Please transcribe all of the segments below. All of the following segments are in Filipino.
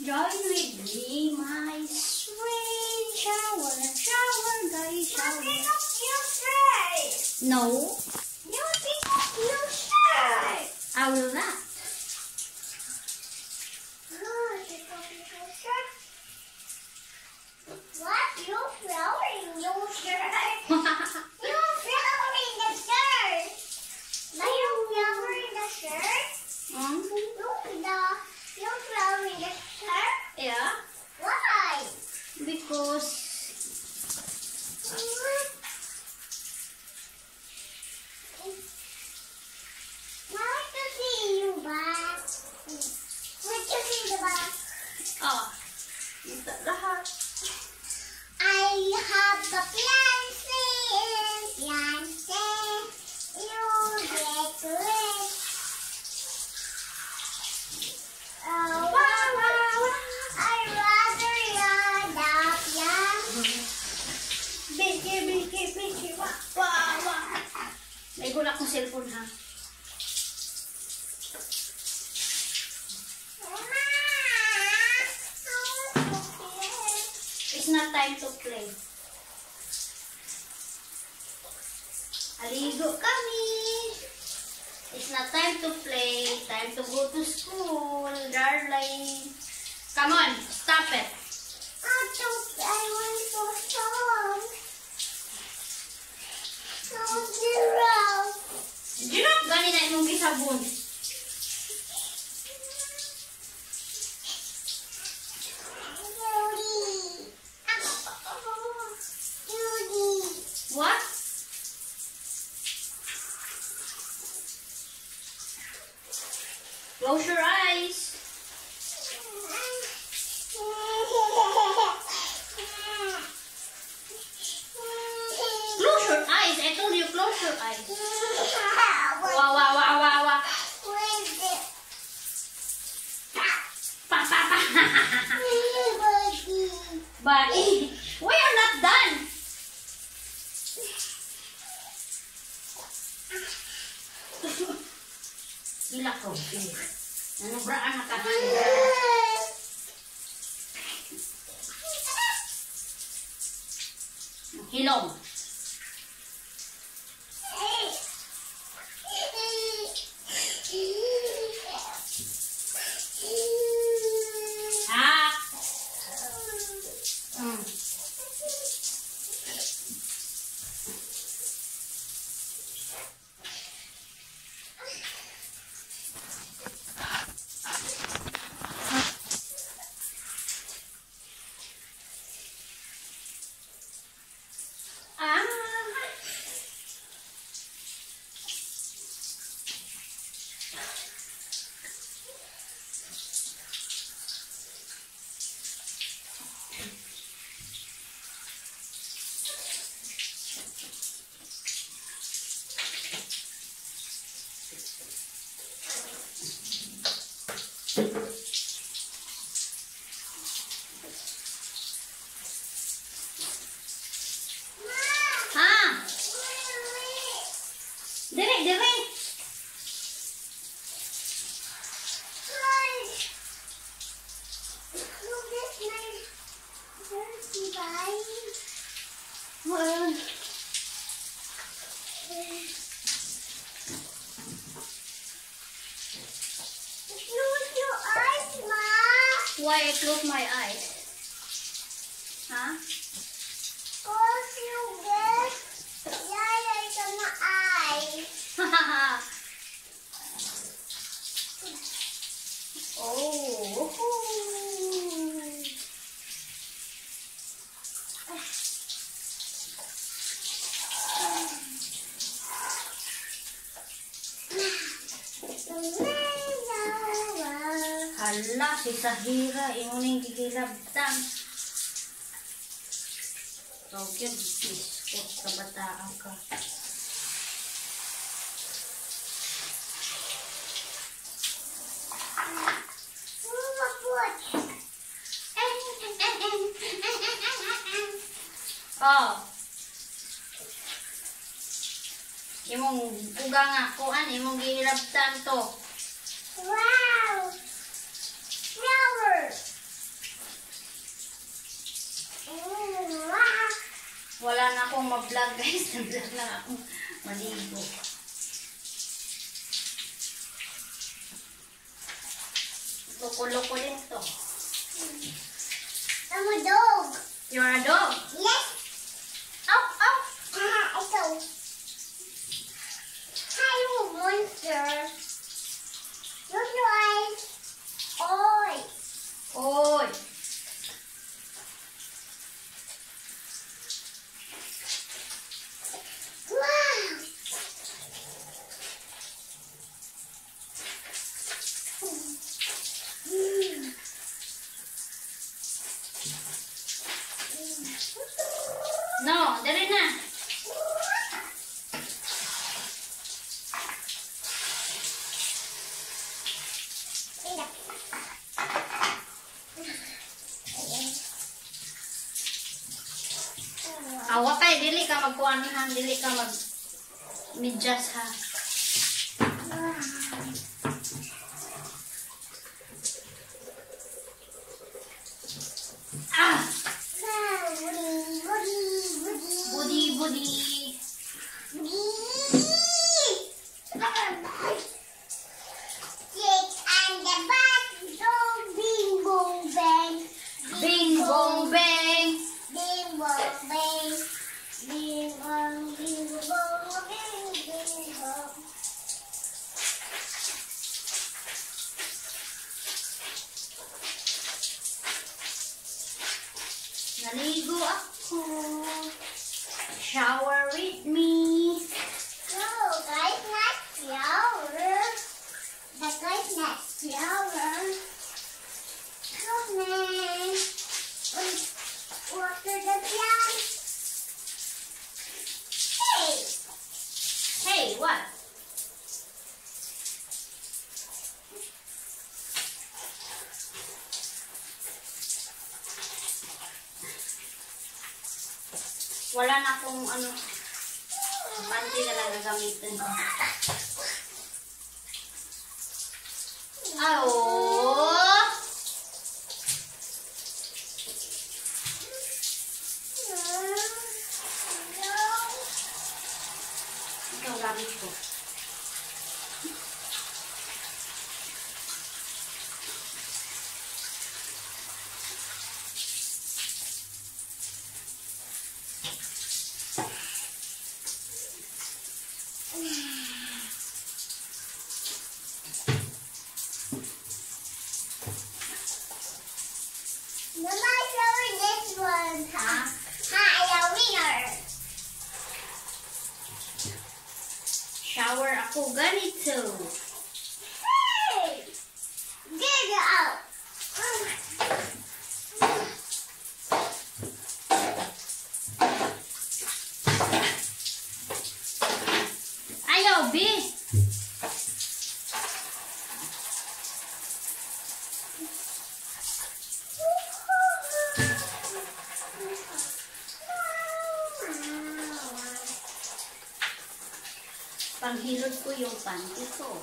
Join with me, my sweet shower, shower, guys, shower. Nothing of you say. No, Nothing of you say. I will not. What? You flowering your shirt? You flowering the shirt? Are you flowering the shirt? You flowering the shirt? Yeah, Why? because I want to see you back. Want to see the back? lahat. I have a fiancé. You get rich. I'd rather you love you. Biki, wah. Naigulak kong cellphone ha. It's not time to play. Aligo kami. It's not time to play. Time to go to school, darling. Come on, stop it. I want to stop. So zero. Giraffe gani na imong gisabon. What? Close your eyes. Close your eyes. I told you close your eyes. Wow. Pa. Buddy, why you're not done? Gila ko. Nanubraan na kahanga. Hilong. Ha? Dire. Well, Close your eyes, Ma. why I close my eyes? Huh? Close your eyes. Yaya sa mga eyes. Oh. Hala, si Sahira, imuning gigilabtan. Tawag biskot, kabataan ka. Oh. Imong uga nga kuan, imong gihilabtan to. Wow! Flower! Wala na akong ma-vlog guys. Nag-vlog lang ako. Maligo. Loko-loko din to. I'm a dog. You're a dog? Yes. Ow! Ow! Ito. Hello, monster. Look your eyes. Oi. Oy! Wow. No, dali na. Awa kay, dili ka magkuhan ha. Dili ka mag-midjas ha. Ah! Budi, budi. Bing bong bang. Naligo ako. Shower with me. Water the plant. Hey! Hey, what? Wala na akong ano. Panty na lang gagamitin. Oh! Ito gamit ko. Mama, show this one. Ha? Hi, a winner. Shower ako ganito. Hey! Get it out. Ayaw, B! Panghilod ko yung panty ko.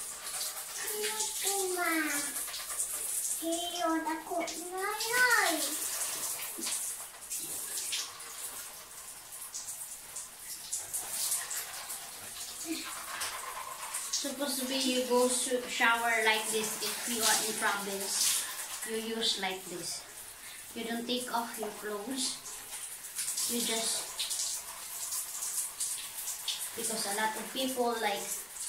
Supposed to be you go shower like this if you are in province. You use like this. You don't take off your clothes. You just, because a lot of people like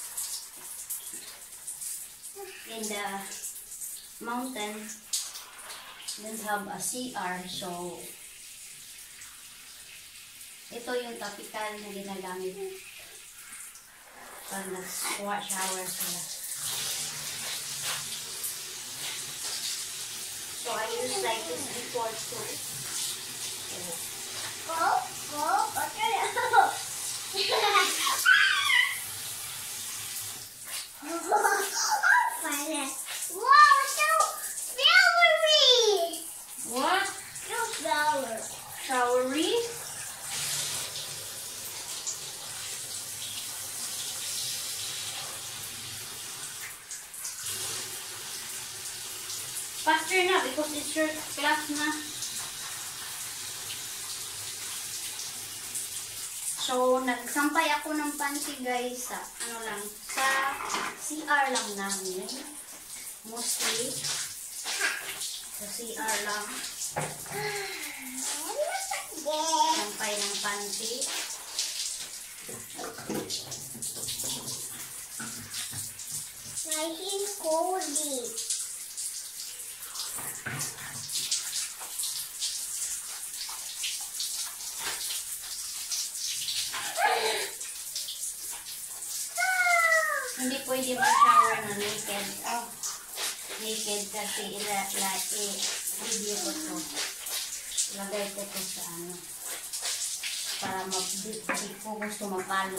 in the mountain don't have a CR, so ito yung topical na ginagamit pag nag-shower sila. So I use like this before too. Wow, so flowery! What? So flower. Showery? Faster na because it's your class na. So, nagsampay ako ng panty guys sa, sa CR lang namin. Mostly, sa CR lang. Sampay ng panty. Nice cozy. Hindi pwede mag-shower na naked. Oh, naked kasi i-video ko to. Lagay ko to sa ano. Para di ko gusto mapalo.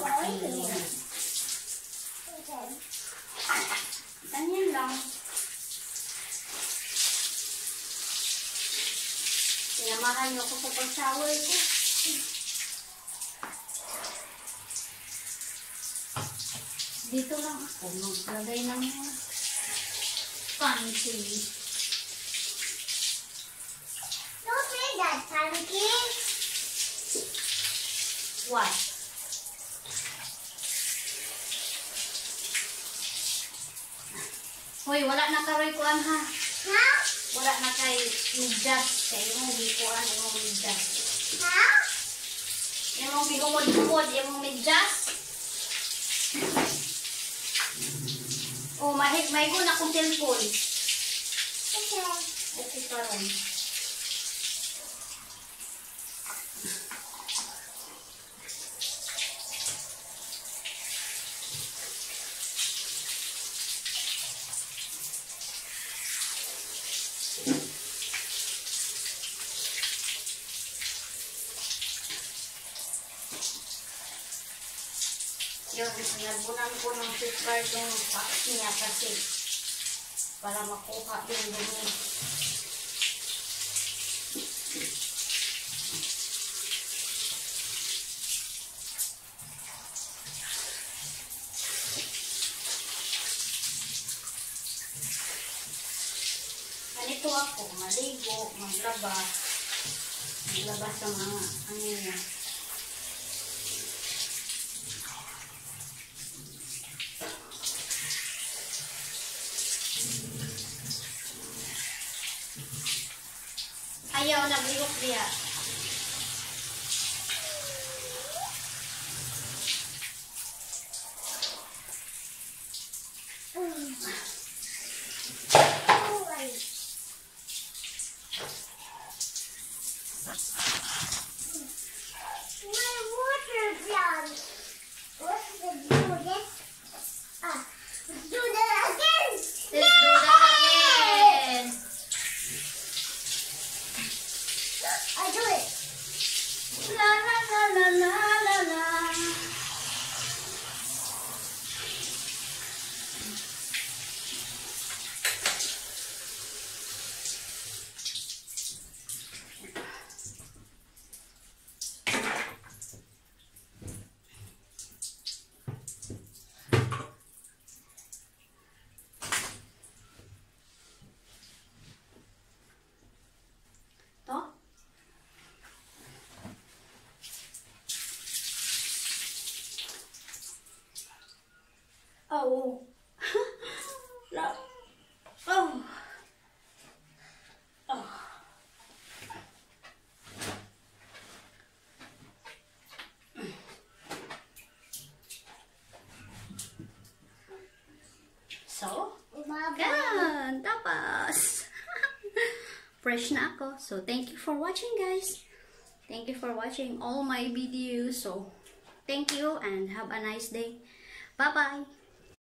Ganyan lang. Sinamahan niyo ako sa pag-shower ko. Dito lang ako maglagay ng panty. Don't say that, pancake. What? Hoy, wala na karoy kuan ha. Ha? Wala na kay midjas. Kaya yung gikuan, yung midjas. Ha? Yung gihumod-humod, yung midjas. Oh, may ko na akong cellphone. Okay. Okay pa rin. Yun, nagbunan ko ng safeguard yung box niya kasi para makuha yung dumi. Ganito ako, maligo, maglaba sa mga ano niya. Ayaw, naglihok diya. My water gun. Let's do this. Let's do that again. Let's do that again. I do it. La la la la la la la. To? Oh. No. Oh. Oh. So, yan. Tapos. Fresh na ako. So, thank you for watching, guys. Thank you for watching all my videos. So, thank you and have a nice day. Bye-bye.